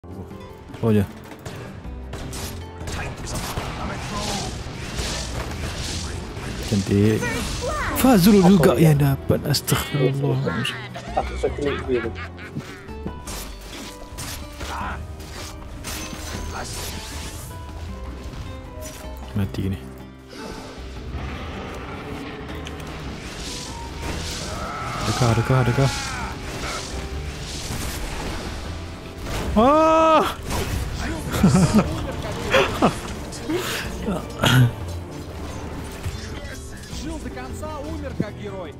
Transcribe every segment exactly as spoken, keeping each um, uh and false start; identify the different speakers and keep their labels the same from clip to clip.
Speaker 1: Oh je. Cantik. Fazrul juga yang dapat. Astaghfirullah.
Speaker 2: Aku sekali dia tu.
Speaker 1: Mati ni. Dekat, dekat, dekat. Ah!
Speaker 3: Жил до конца, умер как герой.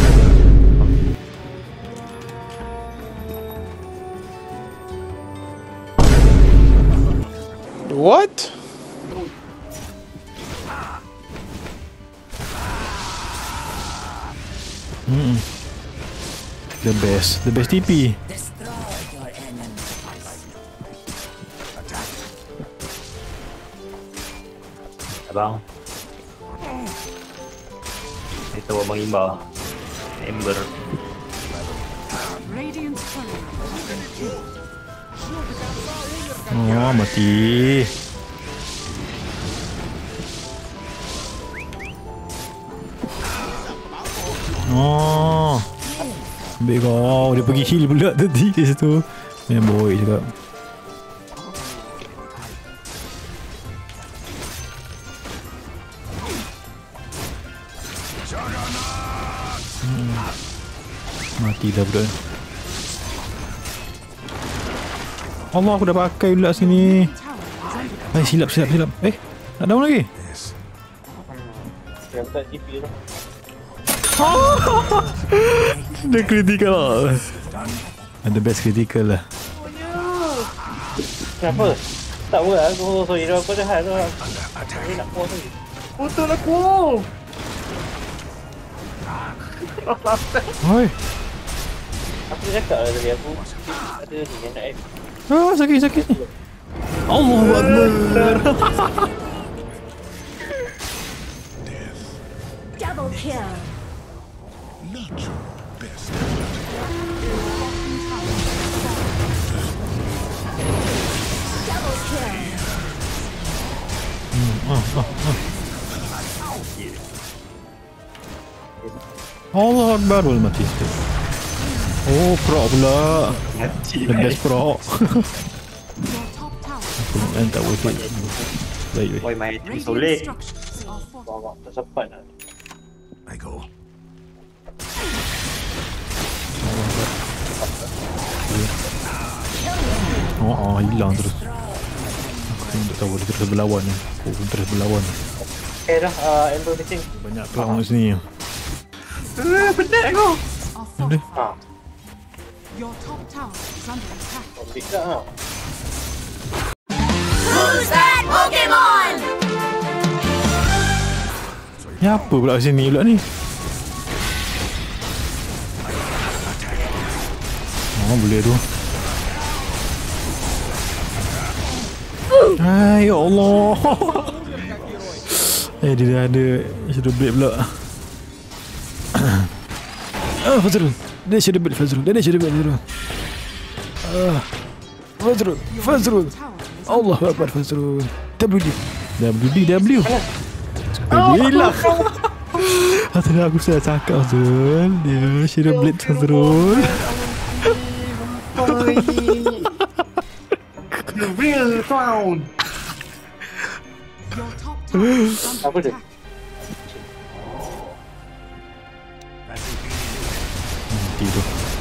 Speaker 2: What?
Speaker 1: Hmm. The best, the best T P.
Speaker 4: Abang. Itu abang Kembar. Ember.
Speaker 1: Oh, mati. Oh. Ambil kau. Dia pergi heal pula tadi di situ. Yang boy juga. Hmm. Mati dah budak. Allah, aku dah pakai pula sini. Eh, silap, silap, silap. Eh, tak down lagi.
Speaker 2: Yang tak G P tu.
Speaker 1: Dia critical. Ada best critical lah.
Speaker 2: Kenapa? Tak apa, aku sorry dah apa dah hal tu. Ni nak pause lagi. Betul aku.
Speaker 1: Oi.
Speaker 2: Aku cakap lah tadi aku ada ni yang nak add.
Speaker 1: Ah, sakit sakit. Allahu Akbar.
Speaker 5: Double kill.
Speaker 6: Not your best.
Speaker 5: Double kill.
Speaker 1: Hmm, ah, ah, ah. Allahu Akbar, boleh mati. Oh, pro pula. The best pro. Aku tak worth it. Baik, baik.
Speaker 4: Boy main team solid.
Speaker 2: Bawa tersepat lah.
Speaker 6: I go.
Speaker 1: Oh, oh, hilang terus. Aku pun tak tahu dia terus berlawan ni. Aku pun terus berlawan.
Speaker 2: Eh dah, uh, Ember missing.
Speaker 1: Banyak clown kat sini.
Speaker 2: Eh, penat aku.
Speaker 1: Ada.
Speaker 2: Haa,
Speaker 3: Your top tower is under attack.
Speaker 2: ambil tak lah.
Speaker 5: Who's that Pokemon?
Speaker 1: Ya apa pula kat sini pula ni? Oh, boleh tu. Hai, ya Allah. Eh, dia dah ada shadow blade pula. Ah, Fazrul. Dia shadow blade Fazrul. Dia ada shadow blade Fazrul. Ah. Fazrul. Fazrul. Allah Akbar Fazrul. W D. W D W. Bila. Tadi aku sudah cakap Fazrul. Dia shadow blade Fazrul.
Speaker 4: The real clown.
Speaker 3: Your top tower is under
Speaker 2: Apa dia?
Speaker 3: attack.
Speaker 1: Mati tu.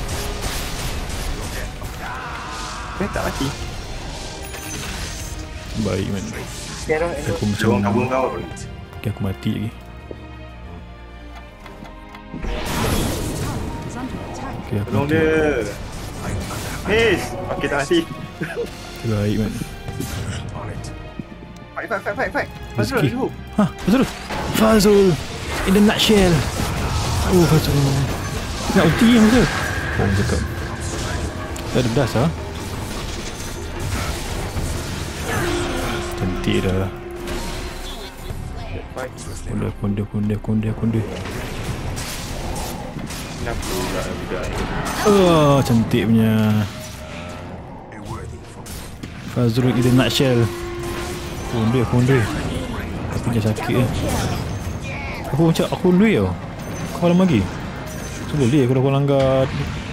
Speaker 4: Eh, tak mati.
Speaker 1: Baik man.
Speaker 2: Okay dah, Ember.
Speaker 1: Aku macam
Speaker 4: Buang kabung kau.
Speaker 1: okay, aku mati lagi.
Speaker 3: Is under attack.
Speaker 1: Okay, aku
Speaker 4: Tolong
Speaker 1: mati.
Speaker 4: dia. Miss. Okey, tak mati.
Speaker 1: Okay, baik man.
Speaker 4: Fight, fight, fight, fight, fight. Fazrul,
Speaker 1: Rezeki.
Speaker 4: jom.
Speaker 1: Ha, Fazrul. Fazrul. In the nutshell. Oh, Fazrul. Nak ulti yang tu. Oh, cakap. Dah ada das lah. Cantik dah.
Speaker 4: Fight.
Speaker 1: Konde, konde, konde, konde, konde.
Speaker 4: Kenapa pula budak ni?
Speaker 1: Oh, cantik punya.
Speaker 6: A worthy foe.
Speaker 1: Fazrul in a nutshell. Kondui, kondui. Tapi dia sakit eh. Aku macam aku kondui tau. Kau malam lagi. So boleh kalau kau langgar.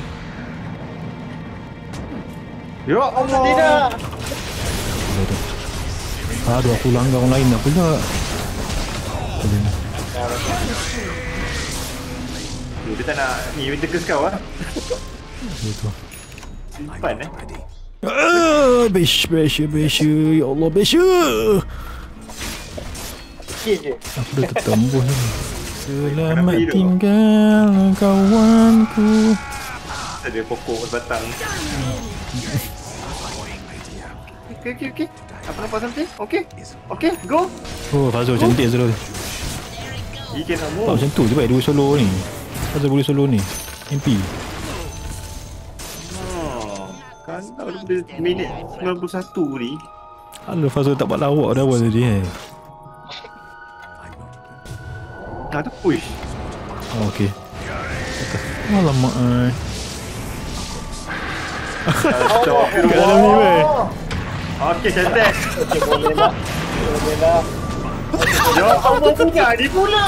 Speaker 4: Ya Allah.
Speaker 2: Tidak.
Speaker 1: Aduh, aku langgar orang lain nak pula.
Speaker 4: Dia tak nak ni winter curse kau ah.
Speaker 1: Betul.
Speaker 4: Simpan eh.
Speaker 1: Ah, besh, besh, besh. Ya Allah, besh.
Speaker 2: Sikit je.
Speaker 1: Aku dah tertembus ni. Selamat tinggal kawanku.
Speaker 4: Ada pokok batang. Okey okey okey. Apa nampak something? Okey. Okey, go.
Speaker 1: Oh, Fazrul cantik Fazrul.
Speaker 4: You can
Speaker 1: Tak
Speaker 4: move.
Speaker 1: macam tu je baik dua solo ni. Fazrul boleh solo ni. M P.
Speaker 4: Oh, kan dah minit sembilan puluh satu ni.
Speaker 1: Alah, Fazrul tak buat lawak dah awal tadi eh.
Speaker 4: Ah, tu push.
Speaker 1: Oh, okey. Alamak eh. Kat dalam ni weh.
Speaker 4: Okey, cantik.
Speaker 2: Okey, boleh lah. Boleh lah.
Speaker 4: Ya Allah, punya ni pula.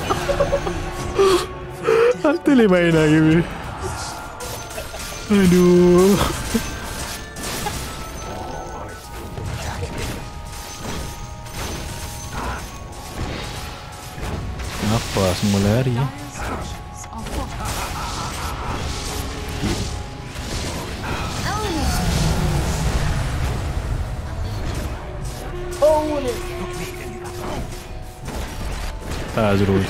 Speaker 1: Aku boleh main lagi weh. Aduh. Kenapa semua lari eh?
Speaker 2: Oh, boleh.
Speaker 1: Fazrul.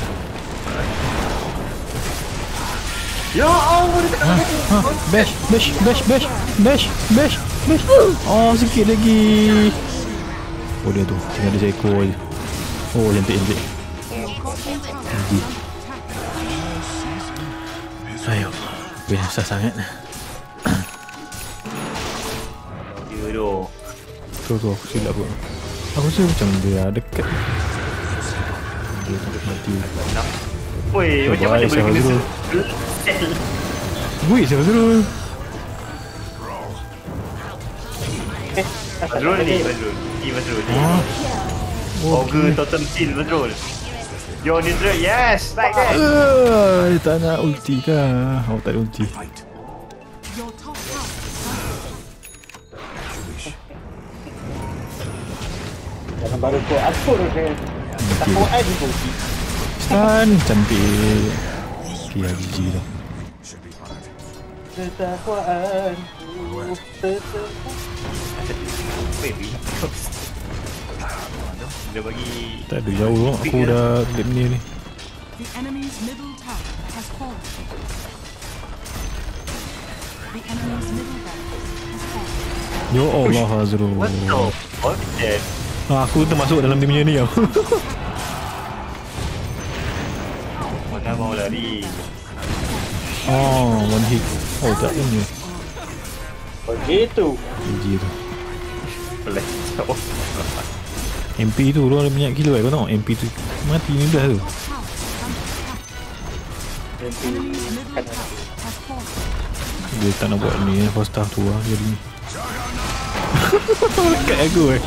Speaker 4: Ya Allah, dia tak
Speaker 1: Ha, ha, bash, bash, bash, bash, bash, bash, bash. Oh, sikit lagi. Oh, dia tu. Tinggal dia seekor je. Oh, cantik, cantik. Ayo. Biasa sangat.
Speaker 4: Dia tu.
Speaker 1: Tu tu aku silap pun. Aku rasa macam dia dekat. Dia tak mati.
Speaker 4: Oi,
Speaker 1: Oh,
Speaker 4: macam mana
Speaker 1: baik,
Speaker 4: boleh kena
Speaker 1: Fazrul.
Speaker 4: sel?
Speaker 1: Wui, siapa Fazrul?
Speaker 4: Fazrul ni, Fazrul. Ni Fazrul ni.
Speaker 1: Ah.
Speaker 4: Ogre totem kill Fazrul. Yo, Nnoutra, yes! Like that!
Speaker 1: Uh, dia tak nak ulti kah? Oh, tak ada ulti.
Speaker 3: Your top tower is
Speaker 2: Jangan baru kau atur je. Tak kau add pun.
Speaker 1: Stun, cantik. Okay, G G dah.
Speaker 2: Ketakwaanku tetap.
Speaker 4: Baby. Dia bagi...
Speaker 1: Tak ada jauh. Aku dah game ni ni.
Speaker 3: the enemy's middle tower has fallen. The enemy's middle barracks has fallen.
Speaker 1: Ya Allah, Fazrul.
Speaker 4: What the fuck? Dead.
Speaker 1: Ah, aku termasuk dalam timnya ni tau.
Speaker 4: Mana mau lari?
Speaker 1: Oh, one hit. Oh, tak punya.
Speaker 2: Begitu.
Speaker 1: G G tu.
Speaker 4: Boleh.
Speaker 1: M P tu lu ada banyak kilo eh. Kau tengok M P tu mati ni dah tu.
Speaker 3: Enemy's middle tower has fallen.
Speaker 1: Dia tak nak buat ni eh. First staff tu lah. Jadi ni. Dekat aku eh.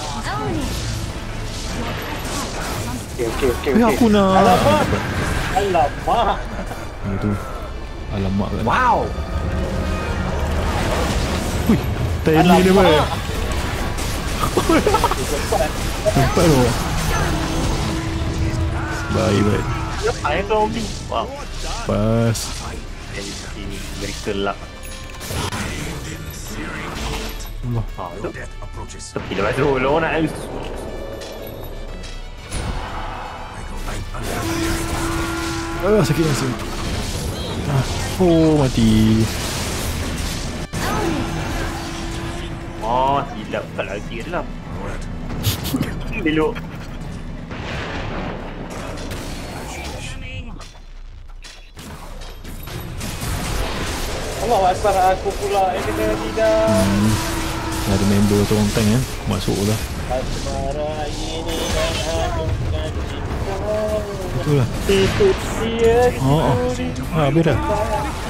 Speaker 2: Okey, okey, okey.
Speaker 1: Eh, aku nak.
Speaker 2: Alamak. Alamak.
Speaker 1: Ni tu. Alamak kan.
Speaker 4: Wow!
Speaker 1: Hui. Tiny dia apa? Nampak tu. Baik, baik.
Speaker 4: Ayah kau ni. Wow.
Speaker 1: Pas.
Speaker 4: Ini miracle luck.
Speaker 1: Allah.
Speaker 4: Ha, itu. Tepi lepas tu, lo nak use.
Speaker 1: Ah, sakit masih. Ah. Oh, mati.
Speaker 4: Oh, silap tak lagi dalam. Belok.
Speaker 2: Allah Akbar, aku pula yang kena tidak.
Speaker 1: Hmm. Ada member tu orang tank eh. Masuk lah.
Speaker 2: Asmara ini dan hanyutkan cinta.
Speaker 1: Betul lah.
Speaker 2: Itu dia.
Speaker 1: Oh, oh. Ah, habis dah.